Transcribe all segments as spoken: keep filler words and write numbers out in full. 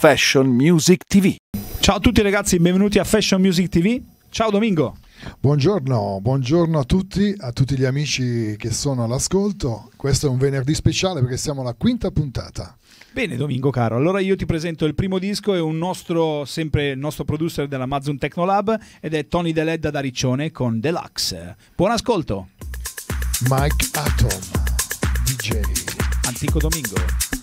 Fashion Music ti vu. Ciao a tutti ragazzi, benvenuti a Fashion Music ti vu. Ciao Domingo. Buongiorno, buongiorno a tutti, a tutti gli amici che sono all'ascolto. Questo è un venerdì speciale perché siamo alla quinta puntata. Bene Domingo caro, allora io ti presento il primo disco, è un nostro, sempre il nostro producer della Mazzoom Technolab ed è Tony Deledda da Riccione con Deluxe. Buon ascolto. Mike Atom, D J. Antico Domingo.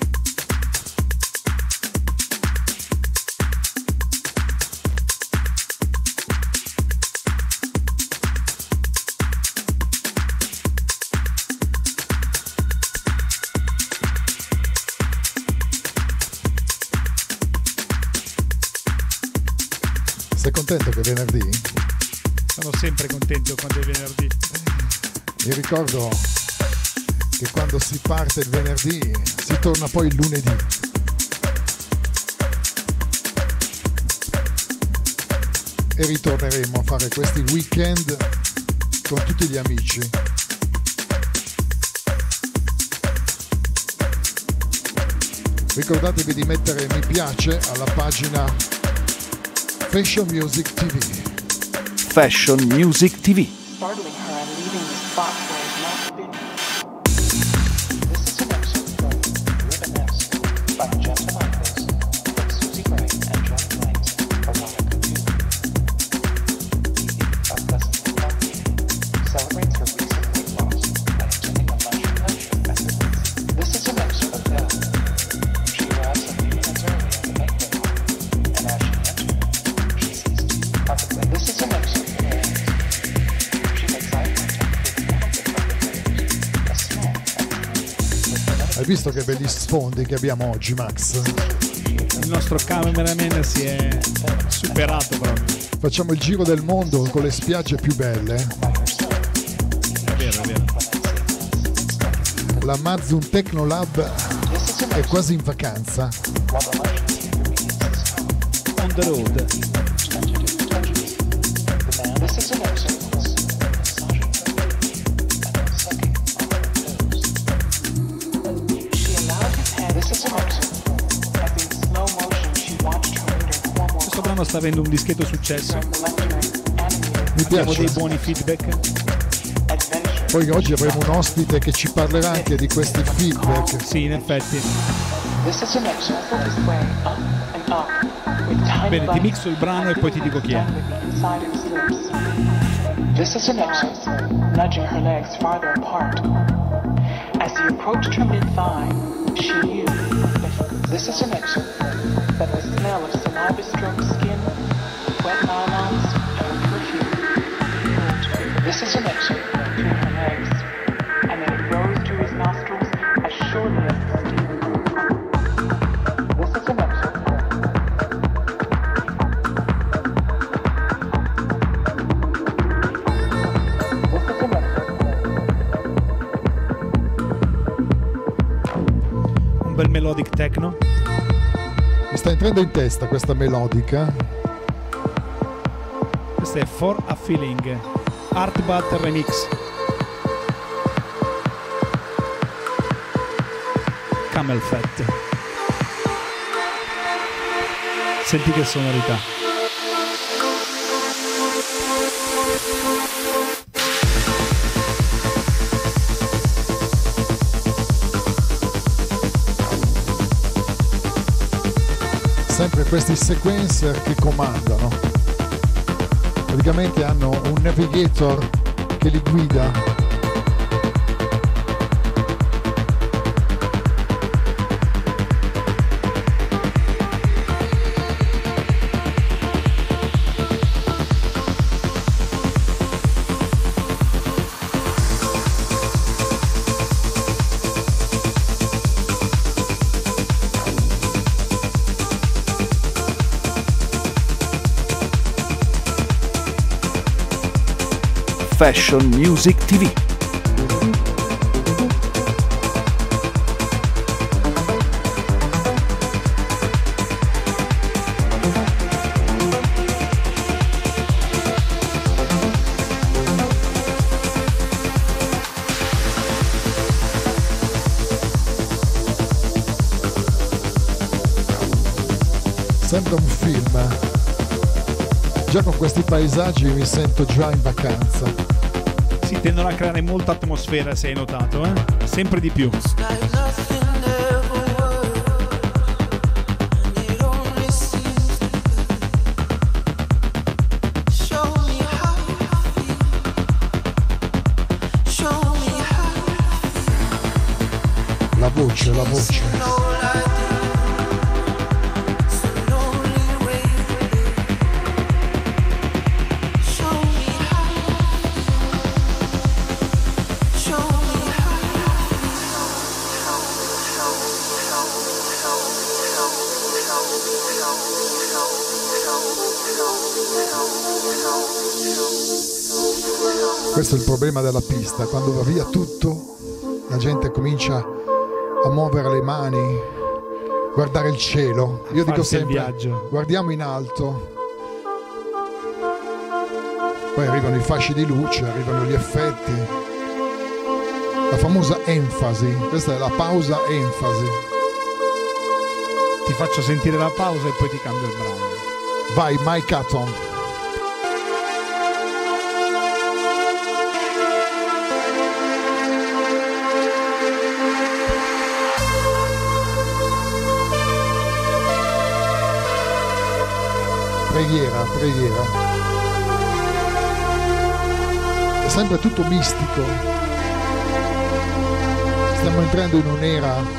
Sei contento che è venerdì? Sono sempre contento quando è venerdì. Mi ricordo che quando si parte il venerdì si torna poi il lunedì. E ritorneremo a fare questi weekend con tutti gli amici. Ricordatevi di mettere mi piace alla pagina Fashion Music ti vu. Fashion Music ti vu. Startling her and leaving the spot where it not been. This is an excerpt from Reminisce by Just Like This from Susie Gray and John Blake's Erotica two. Edie, a pleasant lady, celebrates her recent weight loss by attending a luncheon lecture at the Ritz. This is an excerpt of Belle. She arrives a few minutes early at the banquet hall, and as she enters, she sees two public. This is an excerpt of Belle. She makes eye contact with one of the public ladies, a small and Hai visto che belli sfondi che abbiamo oggi, Max? Il nostro cameraman si è superato proprio. Facciamo il giro del mondo con le spiagge più belle. È vero, è vero. La Mazzoom Technolab è quasi in vacanza. On the road. This is an excerpt from massaging her feet and then sucking on her toes. She allowed his hand. This is an excerpt as in slow motion she watched her leader form Questo brano sta avendo un discreto successo. Mi Abbiamo piace. dei buoni feedback. adventure. Poi oggi avremo un ospite che ci parlerà anche di questi feedback. Sì, in effetti. This is an excerpt from his way up and up with tiny Bene, ti bites mixo il brano e poi ti dico chi è. inside his lips. This is an excerpt nudging her legs farther apart. As he approached her mid-thigh, she knew that this is an excerpt that the smell of saliva-stroked skin, wet nylons, and perfume. This is an excerpt between her legs, and then it rose to his nostrils as surely as the steam. This is an excerpt. This is an excerpt. Un bel melodic techno. Mi sta entrando in testa questa melodica. Questo è For a Feeling. Art Bat Remix. Camel Fat. Senti che sonorità. Sempre questi sequencer che comandano. Praticamente hanno un navigator che li guida. Fashion Music ti vu. Sembra un film. Già con questi paesaggi mi sento già in vacanza. Si tendono a creare molta atmosfera, se hai notato, eh? Sempre di più. La voce, la voce. Questo è il problema della pista, quando va via tutto, la gente comincia a muovere le mani, guardare il cielo. Io dico sempre, guardiamo in alto. Poi arrivano i fasci di luce, arrivano gli effetti, la famosa enfasi. Questa è la pausa enfasi. Ti faccio sentire la pausa e poi ti cambio il brano. Vai, Mike Hutton. Preghiera, preghiera. È sempre tutto mistico. Stiamo entrando in un'era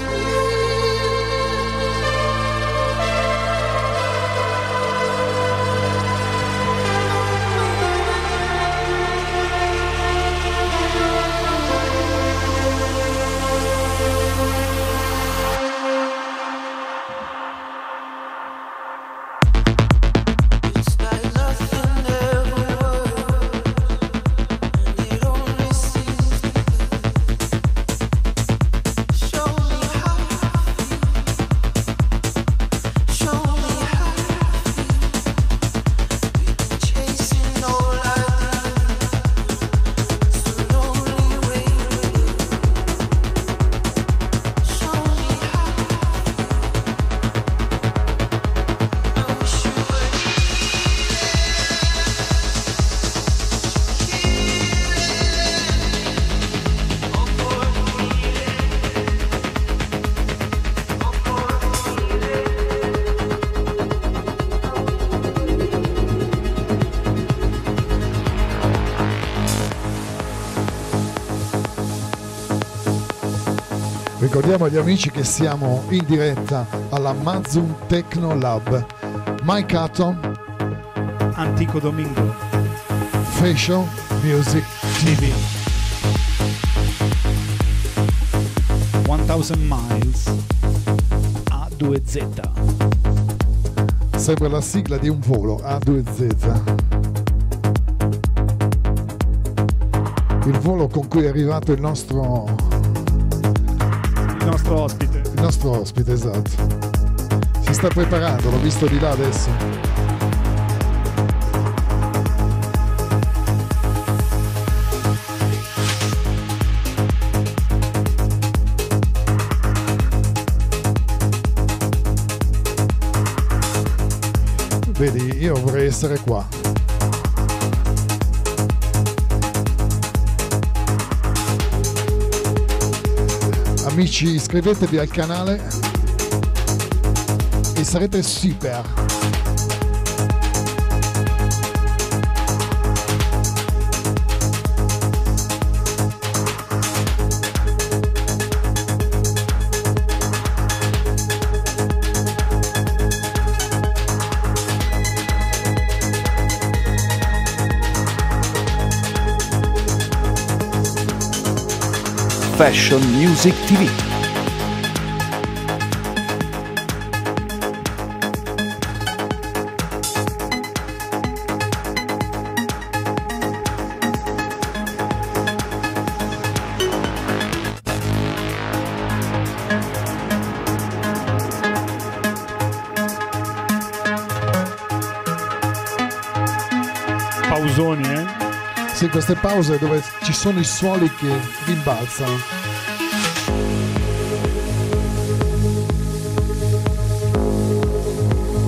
Ricordiamo agli amici che siamo in diretta alla Mazzoom Techno Lab. Mike Hutton, Antico Domingo, Fashion Music T V. mille miles A due Z. Sembra la sigla di un volo A due Z. Il volo con cui è arrivato il nostro Il nostro ospite. Il nostro ospite, esatto. Si sta preparando, l'ho visto di là adesso. Vedi, io vorrei essere qua. Amici, iscrivetevi al canale e sarete super. Fashion Music T V. Pausoni, eh? Sì, queste pause dove ci sono i suoli che rimbalzano.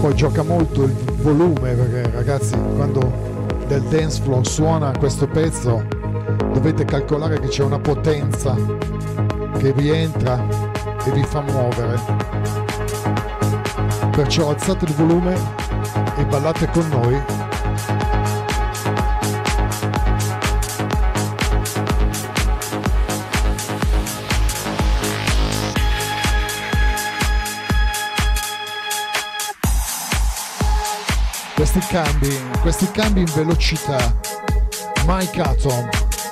poi gioca molto il volume, perché ragazzi, quando del dance floor suona questo pezzo dovete calcolare che c'è una potenza che rientra e vi fa muovere, perciò alzate il volume e ballate con noi. Questi cambi, questi cambi in velocità, Mike Atom.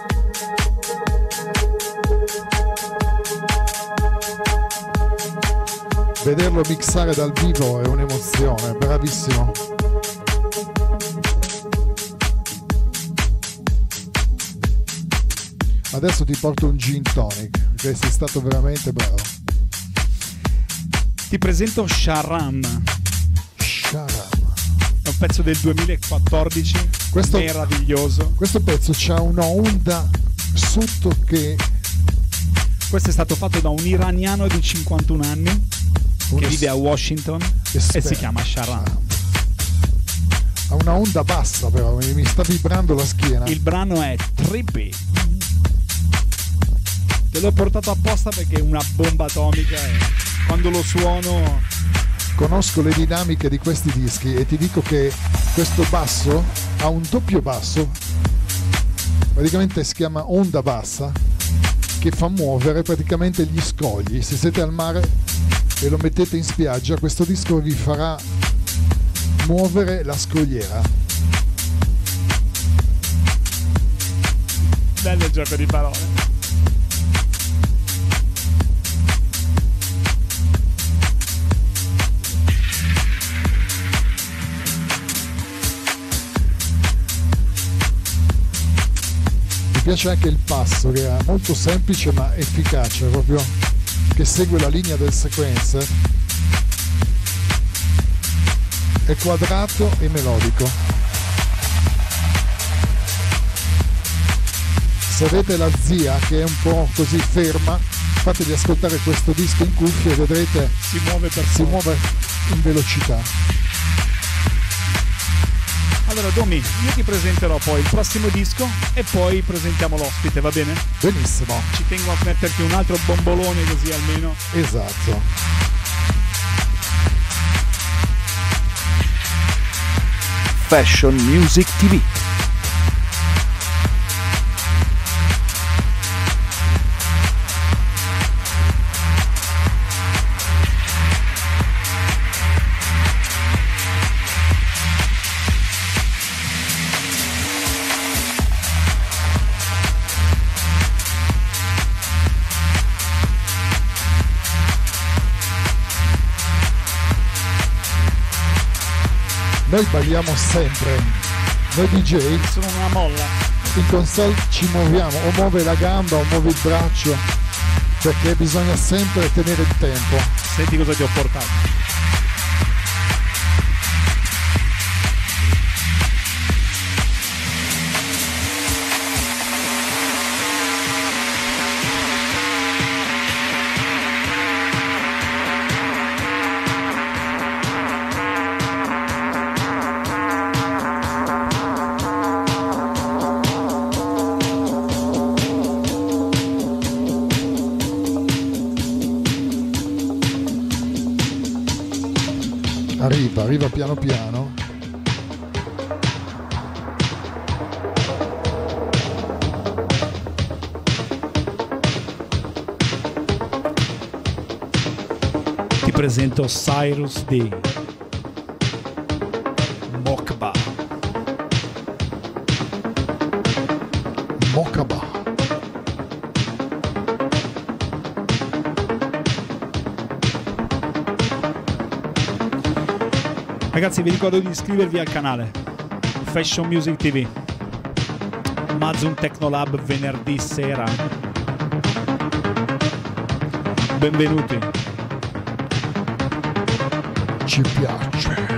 Vederlo mixare dal vivo è un'emozione, bravissimo. Adesso ti porto un gin tonic, perché sei stato veramente bravo. Ti presento Sharam. Sharam. È un pezzo del duemilaquattordici, questo, meraviglioso. Questo pezzo c'ha una onda sotto che... Questo è stato fatto da un iraniano di cinquantuno anni una che vive a Washington esperto. E si chiama Sharam. Ha una onda bassa però, mi sta vibrando la schiena. Il brano è Trippy. Te l'ho portato apposta perché è una bomba atomica e quando lo suono... Conosco le dinamiche di questi dischi e ti dico che questo basso ha un doppio basso, praticamente si chiama onda bassa, che fa muovere praticamente gli scogli. Se siete al mare e lo mettete in spiaggia, questo disco vi farà muovere la scogliera. Bello il gioco di parole. Mi piace anche il passo, che è molto semplice ma efficace, proprio che segue la linea del sequencer, è quadrato e melodico. Se avete la zia che è un po' così ferma, fategli ascoltare questo disco in cuffia e vedrete si muove, per si muove in velocità. Allora Domi, io ti presenterò poi il prossimo disco e poi presentiamo l'ospite, va bene? Benissimo. Ci tengo a metterti un altro bombolone così almeno. Esatto. Fashion Music tivù. Noi balliamo sempre, noi D J sono una molla. In console ci muoviamo, o muove la gamba o muove il braccio, perché bisogna sempre tenere il tempo. Senti cosa ti ho portato. Arriva, arriva piano piano. Ti presento Cyrus D. Mokba. Mokba. Ragazzi, vi ricordo di iscrivervi al canale Fashion Music tivù, Mazun Technolab venerdì sera. Benvenuti. Ci piace.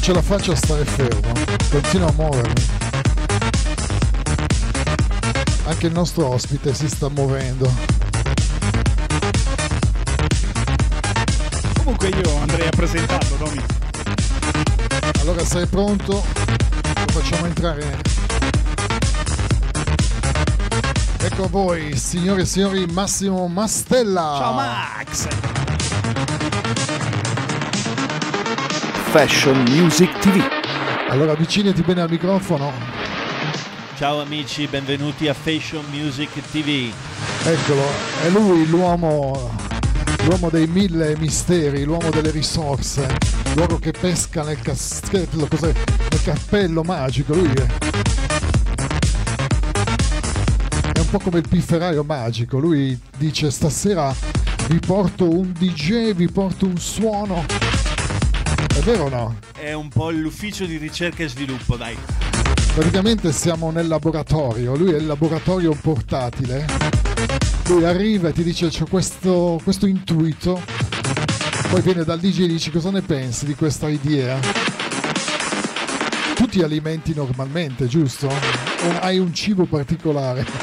ce la faccio a stare fermo, continuo a muovermi. Anche il nostro ospite si sta muovendo. Comunque io andrei a presentarlo, Domi. Allora sei pronto? Lo facciamo entrare. Ecco a voi, signore e signori, Massimo Mastella. Ciao Max. Fashion Music ti vu. Allora avvicinati bene al microfono. Ciao amici, benvenuti a Fashion Music ti vu. Eccolo, è lui l'uomo, l'uomo dei mille misteri, l'uomo delle risorse, l'uomo che pesca nel caschetto, cos'è? Nel cappello magico, lui è. È un po' come il pifferaio magico, lui dice stasera vi porto un D J, vi porto un suono. È vero o no? È un po' l'ufficio di ricerca e sviluppo, dai. Praticamente siamo nel laboratorio, lui è il laboratorio portatile, lui arriva e ti dice c'ho questo, questo intuito, poi viene dal D J e dici cosa ne pensi di questa idea? Tu ti alimenti normalmente, giusto? O hai un cibo particolare?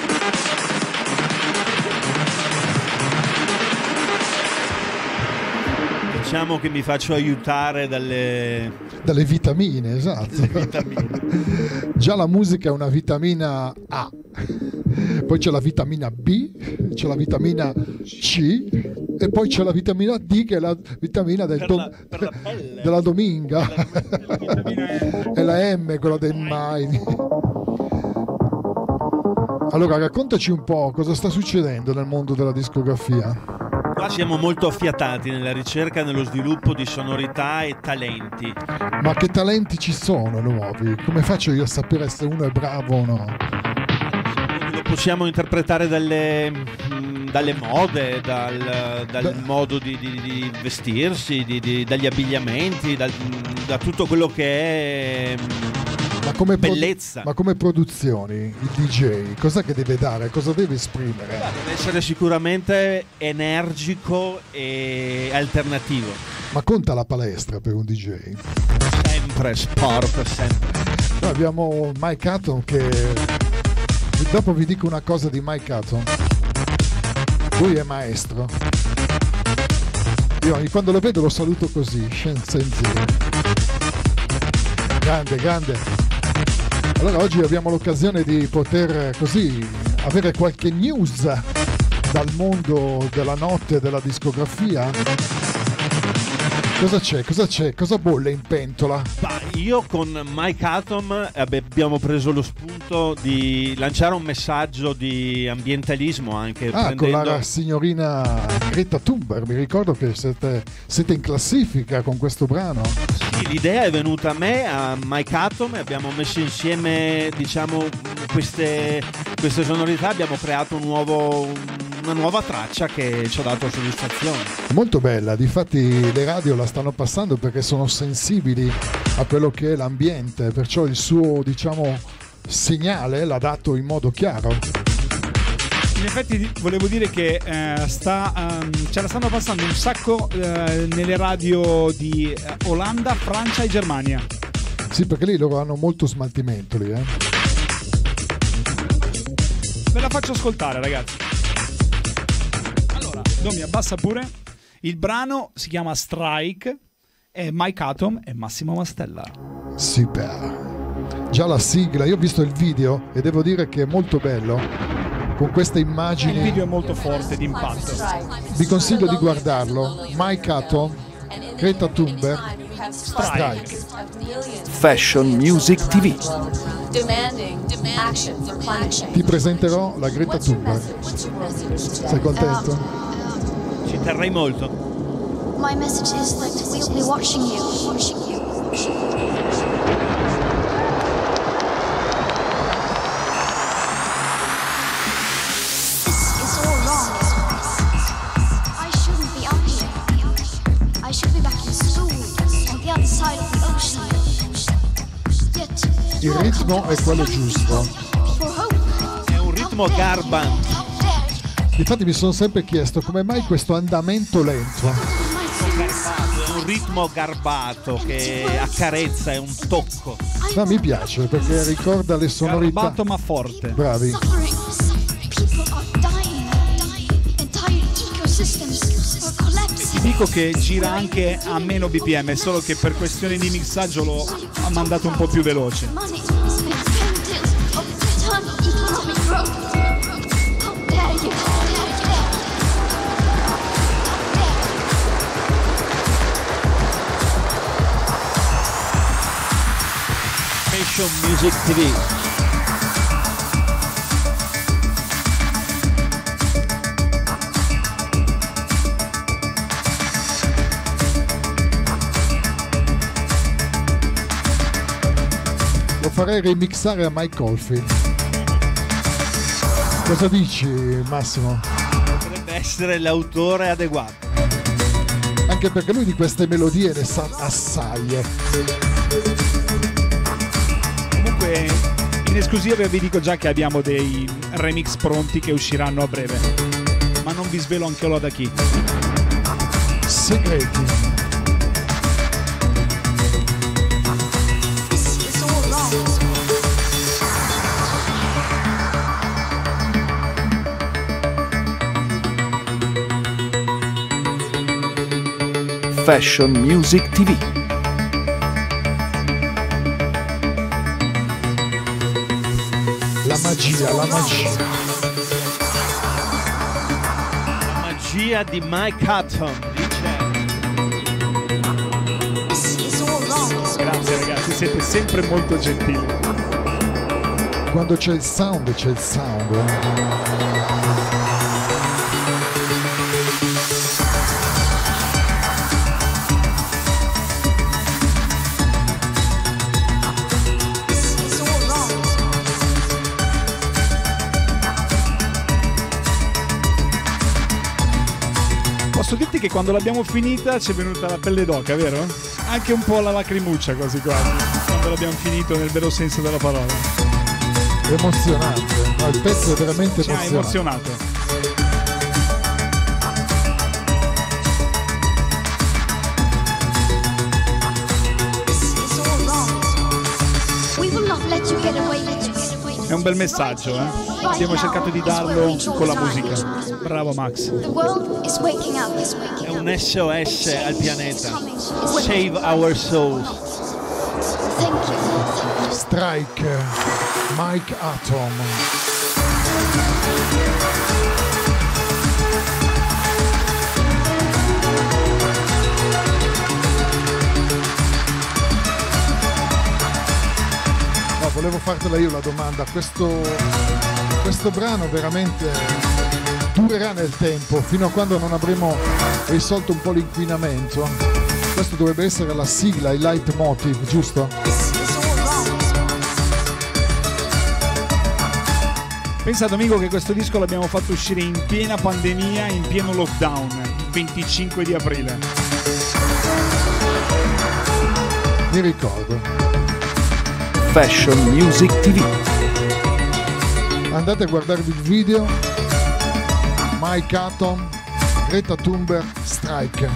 Diciamo che mi faccio aiutare dalle... Dalle vitamine, esatto. Le vitamine. Già la musica è una vitamina A, poi c'è la vitamina B, c'è la vitamina C e poi c'è la vitamina D che è la vitamina del Per dom- la- per la pelle. della dominga. E la M, quella del mai. Allora raccontaci un po' cosa sta succedendo nel mondo della discografia. Qua siamo molto affiatati nella ricerca e nello sviluppo di sonorità e talenti. Ma che talenti ci sono nuovi? Come faccio io a sapere se uno è bravo o no? Lo possiamo interpretare dalle, mh, dalle mode, dal, dal Beh. modo di, di- di vestirsi, di- di- dagli abbigliamenti, dal- da tutto quello che è mh, Ma come, produ- bellezza. ma come produzioni, il D J, cos'è che deve dare? Cosa deve esprimere? Deve essere sicuramente energico e alternativo. Ma conta la palestra per un D J? Sempre sport, sempre. Noi abbiamo Mike Hutton che... Dopo vi dico una cosa di Mike Hutton. Lui è maestro. Io quando lo vedo lo saluto così, Shenzhen. Grande, grande. Allora oggi abbiamo l'occasione di poter così avere qualche news dal mondo della notte della discografia. Cosa c'è? Cosa c'è? Cosa bolle in pentola? Bah, io con Mike Atom abbiamo preso lo spunto di lanciare un messaggio di ambientalismo anche. Ah, prendendo... con la signorina Greta Thunberg, mi ricordo che siete, siete in classifica con questo brano. Sì, l'idea è venuta a me, a Mike Atom, e abbiamo messo insieme, diciamo, queste, queste sonorità, abbiamo creato un nuovo, una nuova traccia che ci ha dato soddisfazione. Molto bella, difatti le radio la stanno passando perché sono sensibili a quello che è l'ambiente, perciò il suo, diciamo, segnale l'ha dato in modo chiaro. In effetti volevo dire che eh, sta, um, ce la stanno passando un sacco eh, nelle radio di eh, Olanda, Francia e Germania. Sì, perché lì loro hanno molto smaltimento lì, eh. Ve la faccio ascoltare, ragazzi. Allora, Domi, abbassa pure. Il brano si chiama Strike, è Mike Atom e Massimo Mastella. Super. Già la sigla, io ho visto il video e devo dire che è molto bello, con queste immagini. Il video è molto forte, d'impatto. Vi consiglio di guardarlo. Mike Hutton, Greta Thunberg, Strike. Fashion Music ti vu. Ti presenterò la Greta Thunberg. Sei contento? Ci terrei molto. My message is that we'll be watching you, watching you. It's, it's all wrong. I shouldn't be up here. I should be back in school, on the other side of the ocean. Yet, Il ritmo è quello giusto. for hope. È un ritmo garban. Up there. Infatti mi sono sempre chiesto come mai questo andamento lento. È un ritmo garbato che accarezza, è un tocco. No, mi piace perché ricorda le sonorità. Garbato ma forte. Bravi. Ti dico che gira anche a meno B P M, solo che per questioni di mixaggio l'ho mandato un po' più veloce. Fashion Music T V. Lo farei remixare a Mike Oldfield. Cosa dici, Massimo? Potrebbe essere l'autore adeguato. Anche perché lui di queste melodie ne sa assai. eh. Comunque in esclusiva vi dico già che abbiamo dei remix pronti che usciranno a breve, ma non vi svelo anche lo da chi. Segreti. Fashion Music T V. La magia, la magia. La magia di Mike Hutton, dice. Grazie ragazzi, siete sempre molto gentili. Quando c'è il sound, c'è il sound. eh. Posso dirti che quando l'abbiamo finita ci è venuta la pelle d'oca, vero? Anche un po' la lacrimuccia quasi quasi, quando l'abbiamo finito nel vero senso della parola. Emozionante. No, il pezzo è veramente Ci ha emozionante. emozionato. È un bel messaggio, eh? Abbiamo cercato di darlo con la musica. Bravo Max. È un S O S al pianeta. Save our souls. Strike, Mike Atom. No, volevo fartela io la domanda. Questo, questo brano veramente durerà nel tempo fino a quando non avremo risolto un po' l'inquinamento. Questo dovrebbe essere la sigla, il leitmotiv, giusto? Pensa Domingo che questo disco l'abbiamo fatto uscire in piena pandemia, in pieno lockdown, il venticinque di aprile. Mi ricordo. Fashion Music T V. Andate a guardarvi il video. Mike Atom, Greta Thunberg, Strike.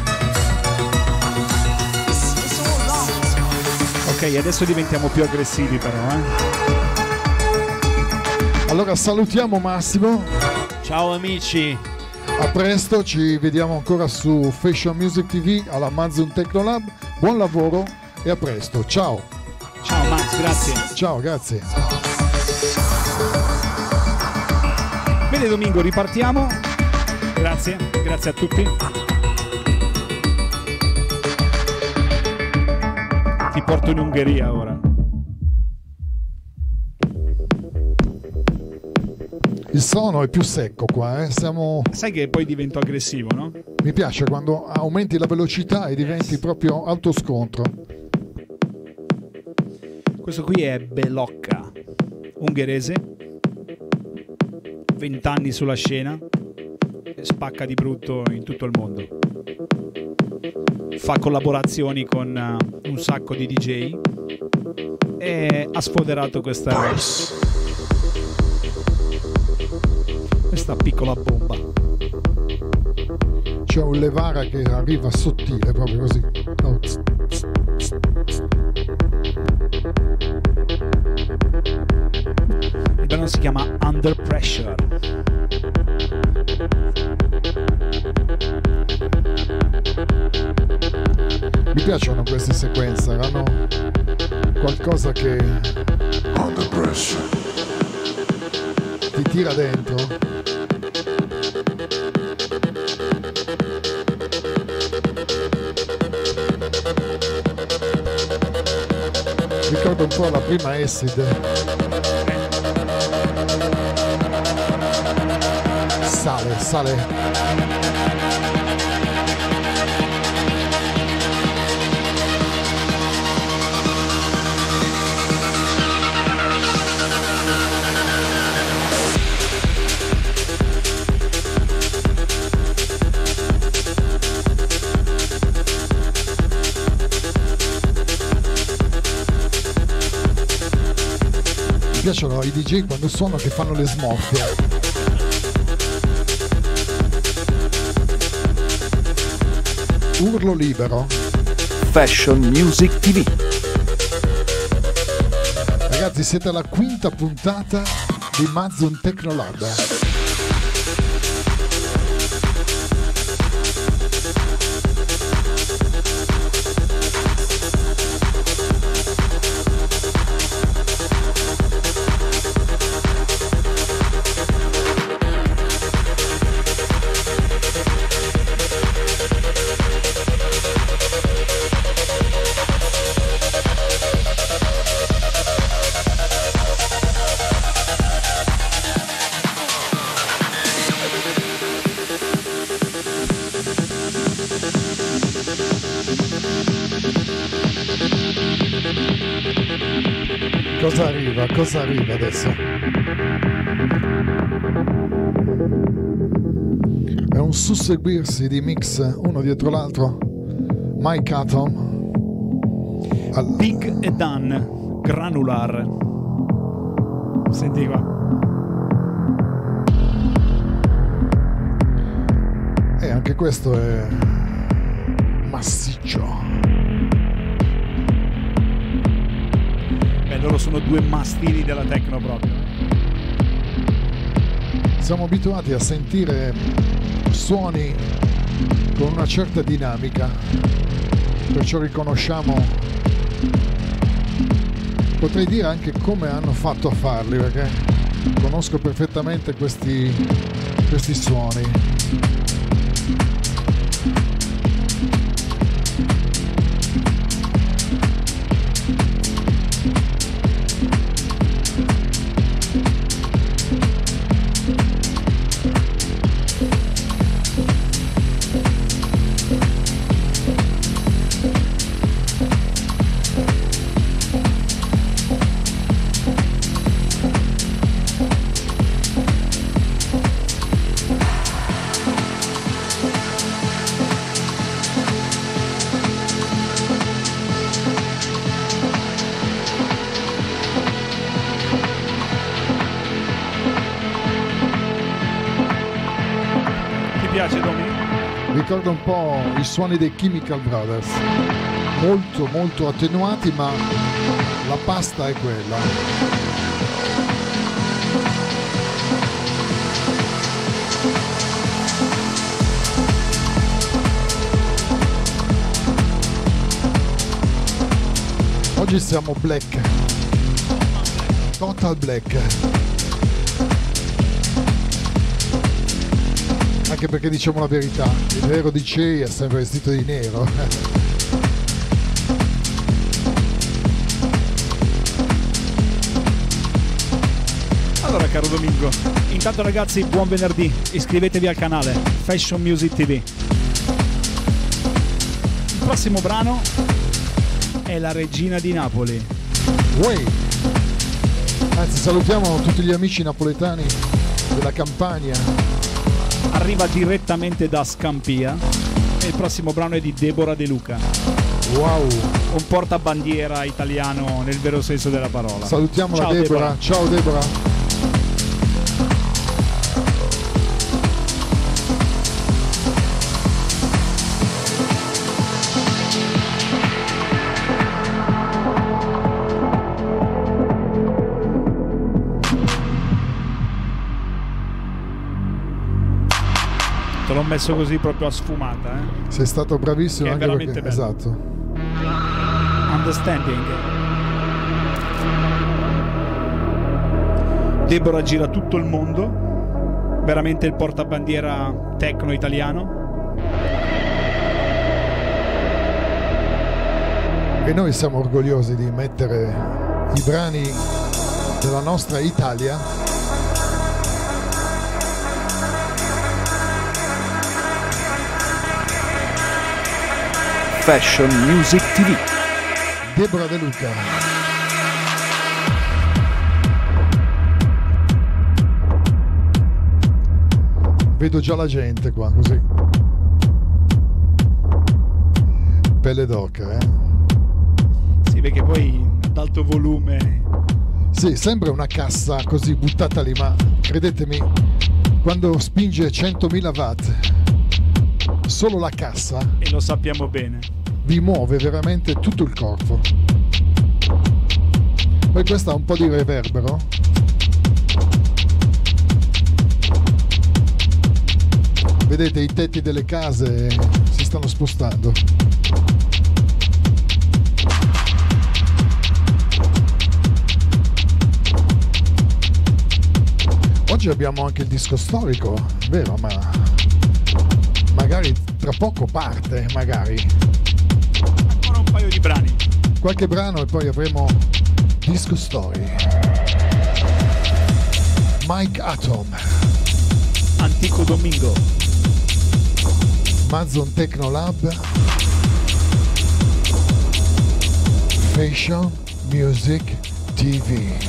Ok, adesso diventiamo più aggressivi però, eh. Allora salutiamo Massimo. Ciao amici. A presto, ci vediamo ancora su Fashion Music T V all'Amazon Technolab. Buon lavoro e a presto. Ciao. Ciao Max, grazie. Ciao, grazie. Bene Domingo, ripartiamo. Grazie, grazie a tutti. Ti porto in Ungheria ora. Il suono è più secco qua, eh? Siamo... Sai che poi divento aggressivo, no? Mi piace quando aumenti la velocità e diventi proprio autoscontro. Questo qui è Belocca, ungherese, vent'anni sulla scena, spacca di brutto in tutto il mondo. Fa collaborazioni con uh, un sacco di D J e ha sfoderato questa, questa piccola bomba. c'è un levara che arriva sottile, proprio così. Oh, tz, tz, tz, tz. Il brano si chiama Under Pressure. Mi piacciono queste sequenze, hanno qualcosa che Under pressure. ti tira dentro. Ricordo un po' la prima Acid. Sale, sale. Mi piacciono i D J quando suonano che fanno le smorfie. Urlo libero. Fashion Music T V. Ragazzi, siete alla quinta puntata di Mazzon Technolab. Cosa arriva? Cosa arriva adesso? È un susseguirsi di mix uno dietro l'altro. Mike Atom. All... Big e Dan, Granular. Senti qua. E anche questo è massiccio. Loro sono due mastini della techno proprio. Siamo abituati a sentire suoni con una certa dinamica, perciò riconosciamo, potrei dire anche come hanno fatto a farli, perché conosco perfettamente questi, questi suoni. Ricorda un po' i suoni dei Chemical Brothers, molto molto attenuati, ma la pasta è quella. Oggi siamo black, total black. Anche perché diciamo la verità, il vero D J è sempre vestito di nero. Allora caro Domingo, intanto ragazzi buon venerdì, iscrivetevi al canale Fashion Music T V. Il prossimo brano è La Regina di Napoli. Uè. Anzi, salutiamo tutti gli amici napoletani della Campania. Arriva direttamente da Scampia e il prossimo brano è di Deborah De Luca. Wow, un portabandiera italiano nel vero senso della parola. Salutiamo Ciao, la Deborah. Deborah. Ciao Deborah. L'ho messo così proprio a sfumata, eh. Sei stato bravissimo, Che è anche veramente perché bello. esatto. Understanding. Deborah gira tutto il mondo, veramente il portabandiera techno italiano. E noi siamo orgogliosi di mettere i brani della nostra Italia Fashion Music ti vu. Deborah De Luca. Vedo già la gente qua, così. Pelle d'oca, eh? Si vede che poi ad alto volume. Sì, sembra una cassa così buttata lì, ma credetemi, quando spinge centomila watt, solo la cassa, E lo sappiamo bene. vi muove veramente tutto il corpo. Poi questa ha un po' di reverbero. Vedete, i tetti delle case si stanno spostando. Oggi abbiamo anche il disco storico, vero? Ma magari tra poco parte, magari. Ancora un paio di brani. Qualche brano e poi avremo disco story. Mike Atom, Antico Domingo. Amazon Techno Lab, Fashion Music ti vu.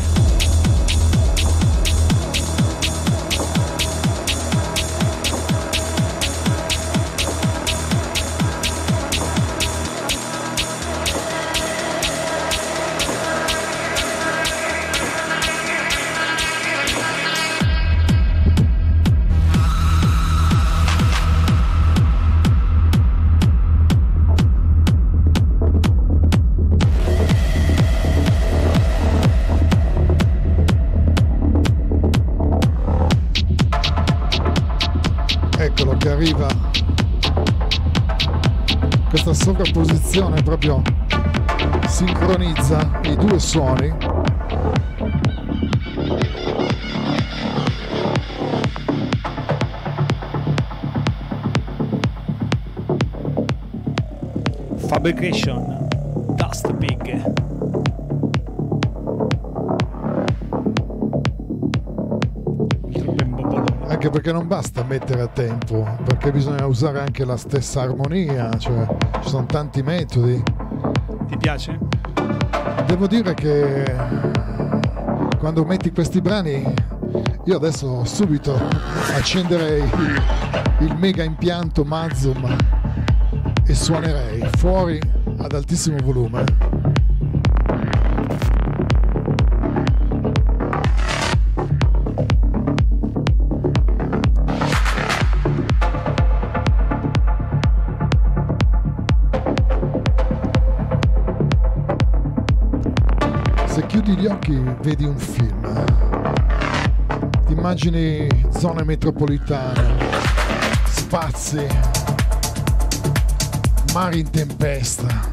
Eccolo che arriva, questa sovrapposizione proprio sincronizza i due suoni. Fabrication. Dust Pig. Anche perché non basta mettere a tempo, perché bisogna usare anche la stessa armonia, cioè ci sono tanti metodi. Ti piace? Devo dire che quando metti questi brani io adesso subito accenderei il, il mega impianto Mazum e suonerei fuori ad altissimo volume. Se chiudi gli occhi vedi un film, ti immagini zone metropolitane, spazi, mari in tempesta.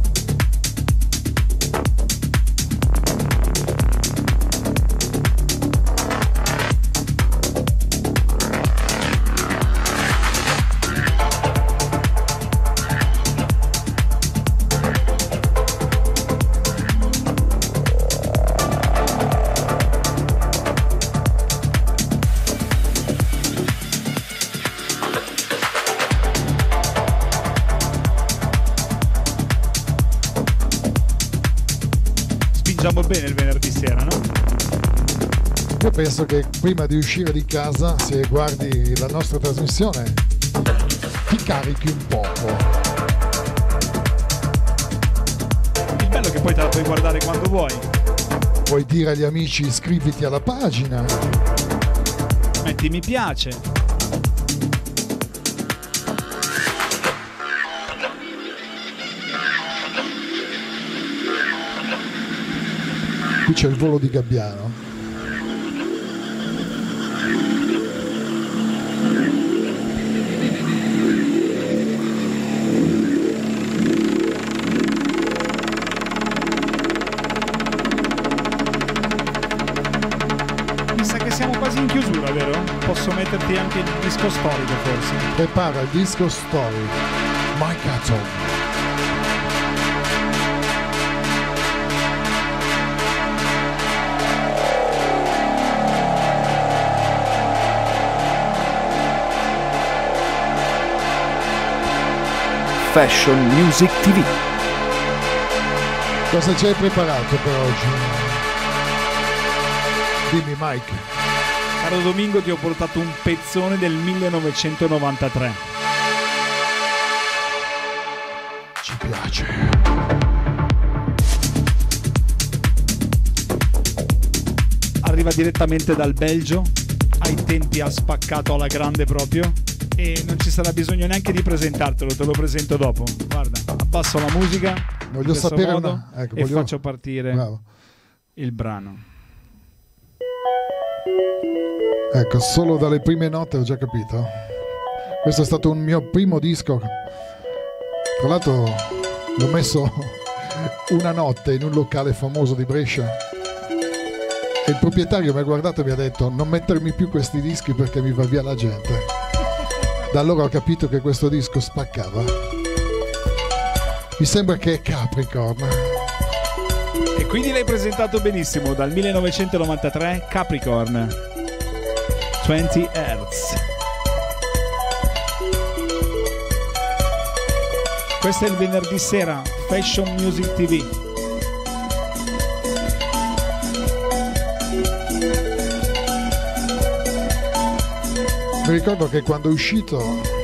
Spingiamo bene il venerdì sera, no? Io penso che prima di uscire di casa, se guardi la nostra trasmissione, ti carichi un poco. Il bello è che poi te la puoi guardare quando vuoi. Puoi dire agli amici iscriviti alla pagina. Metti mi piace. Qui c'è il volo di Gabbiano. mi sa che siamo quasi in chiusura, vero? Posso metterti anche il disco storico forse. Prepara il disco story. Mike Atom. Fashion Music ti vu. Cosa ci hai preparato per oggi? Dimmi Mike. Caro Domingo, ti ho portato un pezzone del millenovecentonovantatré. Ci piace. Arriva direttamente dal Belgio, ai tempi ha spaccato alla grande proprio. E non ci sarà bisogno neanche di presentartelo, te lo presento dopo. Guarda, abbasso la musica, voglio sapere modo, una... ecco, e voglio... faccio partire Bravo. il brano. Ecco, solo dalle prime note ho già capito. Questo è stato un mio primo disco. Tra l'altro l'ho messo una notte in un locale famoso di Brescia e il proprietario mi ha guardato e mi ha detto: non mettermi più questi dischi perché mi va via la gente. Da allora ho capito che questo disco spaccava. Mi sembra che è Capricorn. E quindi l'hai presentato benissimo, dal millenovecentonovantatré, Capricorn, venti hertz. Questo è il venerdì sera, Fashion Music ti vu. Mi ricordo che quando è uscito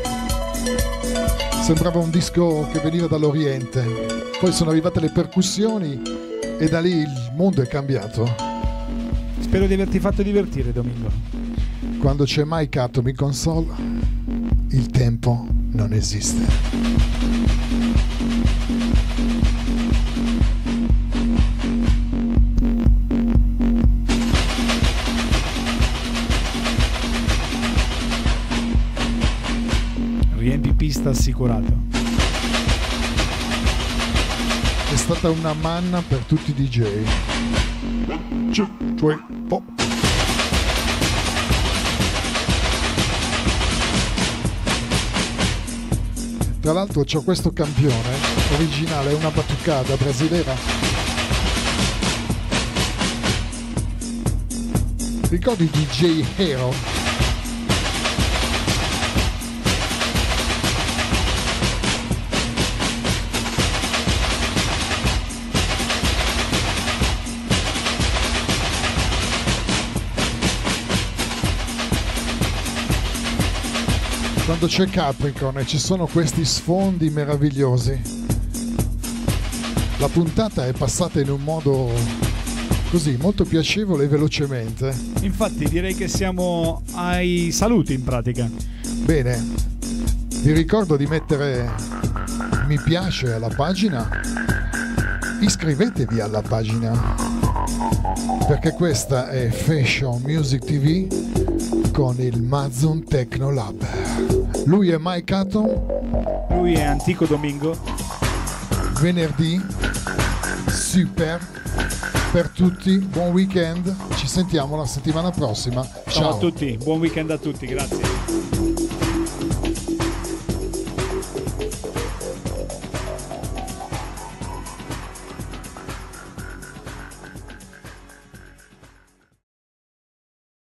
sembrava un disco che veniva dall'Oriente, poi sono arrivate le percussioni e da lì il mondo è cambiato. Spero di averti fatto divertire, Domingo. Quando c'è Mike Atom in console, il tempo non esiste. Riempi pista assicurato. È stata una manna per tutti i D J. Cioè, oh. Tra l'altro c'ho questo campione originale, è una batucada brasilera. Ricordi D J Hero? Quando c'è Capricorn e ci sono questi sfondi meravigliosi, la puntata è passata in un modo così molto piacevole e velocemente. Infatti direi che siamo ai saluti in pratica. Bene, vi ricordo di mettere mi piace alla pagina, iscrivetevi alla pagina, perché questa è Fashion Music ti vu con il Mazon Techno Lab. Lui è Mike Atom. Lui è Antico Domingo. Venerdì super per tutti, buon weekend, ci sentiamo la settimana prossima. Ciao, ciao a tutti, buon weekend a tutti, grazie.